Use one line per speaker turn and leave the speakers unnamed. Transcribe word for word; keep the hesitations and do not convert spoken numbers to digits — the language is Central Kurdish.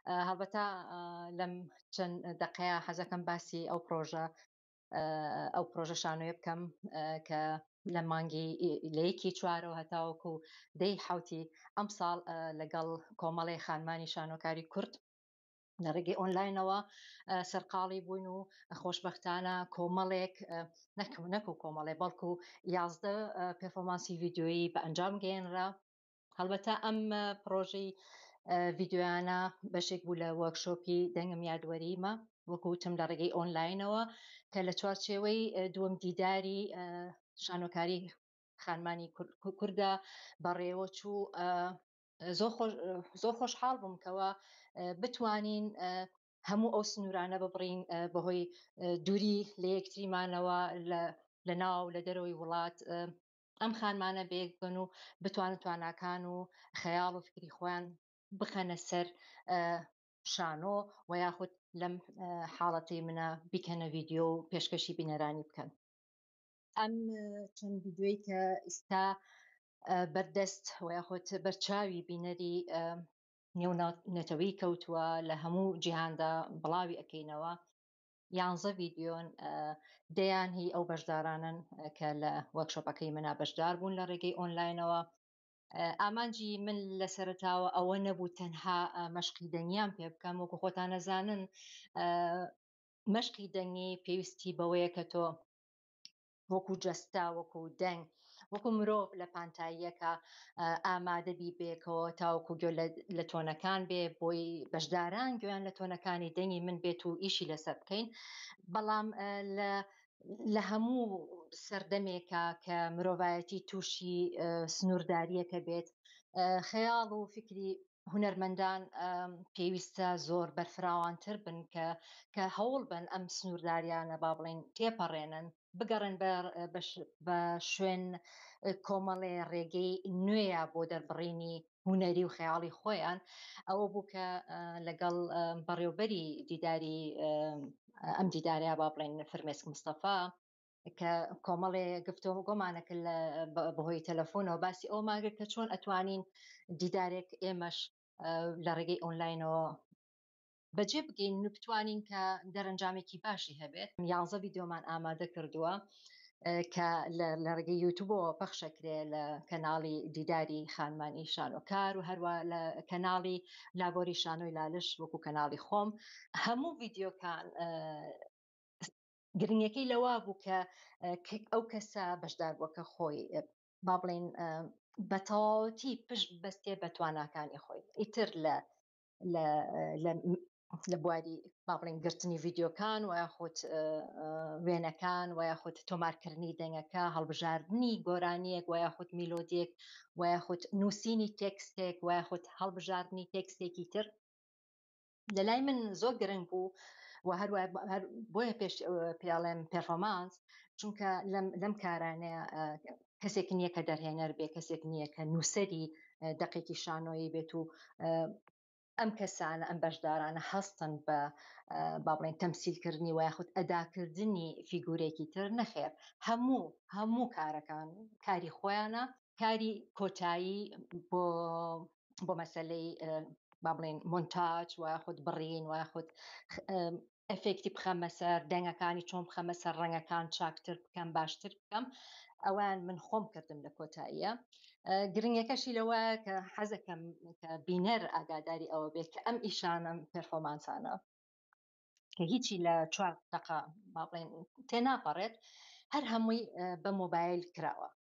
هەڵبەتە لەم چەند دەقەیە حەزەکەم باسی ئەو پرۆژە ئەو پرۆژە شانۆیە بکەم کە لە مانگی لە یەکی چوارەوە هەتاوەکو دەی حوتی ئەم ساڵ لەگەڵ کۆمەڵی خانمانی شانۆکاری کورد لە ڕێگەی ئۆنلاینەوە سەرقاڵی بووین و خۆشبەختانە کۆمەڵێک نەکو کۆمەڵێ بەڵکو یازدە پێرفۆرمانسی ڤیددیۆیی بە ئەنجام گەێنرا. هەڵبەتە ئەم پرۆژەی ڤیددیۆیانە بەشێک بوو لە وەرکشۆپی دەنگم یادوەریمە وەکوتم لە ڕێگەی ئۆنلاینەوە کە لە چوارچێوەی دووەم دیداری شانۆکاری خانمانی کووردە بەڕێوە چوو. زۆر خۆشحاڵ بووم کەەوە بتوانین هەموو ئەو سنوورانە ببڕین بەهۆی دووری لە یەکتریمانەوە لە ناو لە دەرەوەی وڵات ئەم خانمانە بێک بن و بتوانن تواناکان و خەیاڵ و فکری خۆیان بخەنە سەر شانۆ و یاخود لەم حاڵەتی منە بیکەنە ڤیددیۆ و پێشکەشی بینەرانی بکەن. ئەم چەند ڤیددیۆی کە ئێستا بەردەست و یاخود بەرچاوی بینەری نێونەتەوەی کەوتووە لە هەموو جیهاندا بڵاوی ئەەکەینەوە یانزە ڤیددیۆن دەیان هی ئەو بەشدارانن کە لە وەرکشۆپەکەی منا بەشدار بوون لە ڕێگەی ئۆنلاینەوە. ئامانجی من لە سەرتاوە ئەوە نەبوو تەنها مەشقی دەنگیان پێ بکەم وەکو خۆتان نەزانن مەشقی دەنگی پێویستی بەوەیە کە تۆ وەکو جەستا وەکو دەنگ وەکو مرۆڤ لە پانتاییەکە ئامادەبی بێکەوە تاوەکو گوێ لە تۆنەکان بێ بۆی بەشداران گویان لە تۆنەکانی دەنگی من بێت و ئیشی لەسەر بکەین. بەڵام لە هەموو سەردەمێکە کە مرۆڤایەتی تووشی سنوورداریەکە بێت خەیاڵ و فکری هونەرمەندان پێویستە زۆر بەرفراوانتر بن کە هەوڵ بن ئەم سنوورداریانە با بڵێن تێپەڕێنن بگەڕن بە شوێن کۆمەڵێ ڕێگەی نوێیە بۆ دەربڕینی هونەری و خەیاڵی خۆیان. ئەوە بوو کە لەگەڵ بەڕێوەبەری دیداری ئەم دیدارەیە با بڵێن فرمێسک مستەفا کە کۆمەڵێ گفتۆ گۆمانەکرد بەهۆی تەلەفۆنەوە باسی ئەو ماگرت کە چۆن ئەتوانین دیدارێک ئێمەش لە ڕێگەی ئۆنلاینەوە بەجێ بگەین و بتوانین کە دەرەنجامێکی باشی هەبێت. یانزە ڤیددیۆمان ئامادە کردووە کە لە ڕێگەی یوتیوبەوە پەخشەکرێ لە کەناڵی دیداری خانمانی شانۆکار و هەروە لە کەناڵی لاڤۆری شانۆی لالش وەکو کەناڵی خۆم. هەموو ڤیددیۆکان گرنگەکەی لەوا بوو کە ئەو کەسە بەشدار بووە خۆی با بڵێن بە تەواوەتی پشت بەستێ بە تواناکانی خۆی ئیتر لە لە بواری با بڵێن گرتنی ڤیددیۆکان و یاخود وێنەکان و یاخود تۆمارکردنی دەنگەکە هەڵبژاردننی گۆرانیەک و یاخود میلۆدیەک و یاخود نووسینی تێکستێک و یاخود هەڵبژاردننی تێکستێکی تر لە لای من زۆر گرنگ بوو و هەروە بۆیە پێش پیاڵێم پێرفۆرمانس چونکە لەم کارانەیە کەسێک نییە کە دەرهێنەر بێ کەسێک نییە کە نووسەری دەقێکی شانۆیی بێت و ئەم کەسانە ئەم بەشدارانە هەستن بە با بڵێن تەمسیلکردنی و یاخود ئەداکردنی فیگورێکی تر نەخێر هەموو هەموو کارەکان کاری خۆیانە کاری کۆتایی بۆ بۆ مەسەلەی با بڵێن مۆنتاژ و یاخود بڕین و یاخود ئەفێکتی بخەمە سەر دەنگەکانی چۆن بخەمە سەر ڕەنگەکان چاکتر بکەم باشتر بکەم ئەوان من خۆم کردم لە کۆتاییە. گرنگەکەشی لەوە کە حەزەکەم کە بینەر ئاگاداری ئەوە بێت کە ئەم ئیشانم پێرفۆرمانسانە کە هیچی لە چوار دقە با بڵێن تێناپەڕێت هەر هەمووی بە مۆبایل کراوە